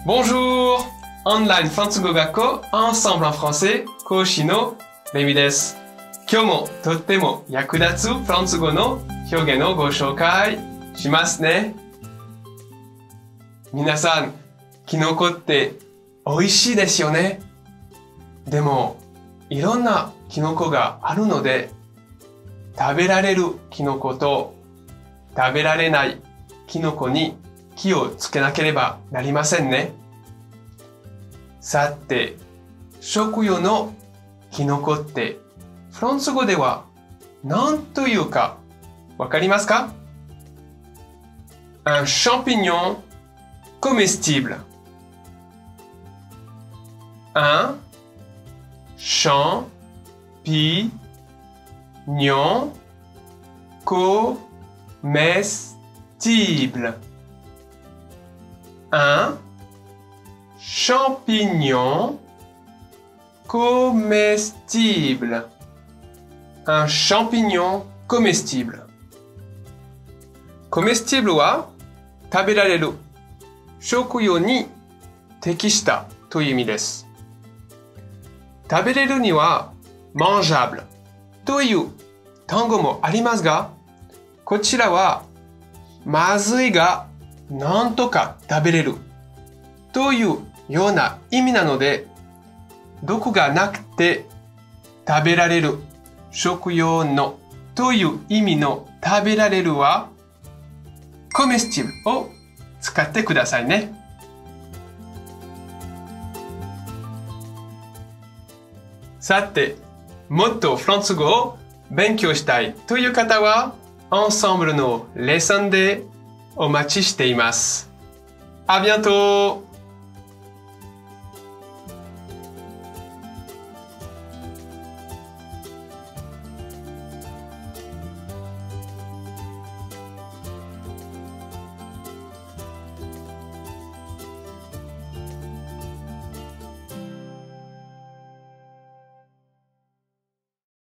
Bonjour! オンラインフランス語学校 Ensemble en français 講師のレミです。今日もとっても役立つフランス語の表現をご紹介しますね。皆さん、キノコって美味しいですよね。でも、いろんなキノコがあるので、食べられるキノコと食べられないキノコに気をつけなければなりませんね。さて、食用のキノコってフランス語では何というかわかりますか？ Un champignon comestible. Un champignon comestible. Un champignon comestible. Un champignon comestible. Comestible は食べられる、食用に適したという意味です。食べれるには mangeable という単語もありますが、こちらはまずいがなんとか食べれるというような意味なので、毒がなくて食べられる、食用のという意味の食べられるはcomestible を使ってくださいね。さて、もっとフランス語を勉強したいという方は、Ensembleのレッスンでお待ちしています。À bientôt!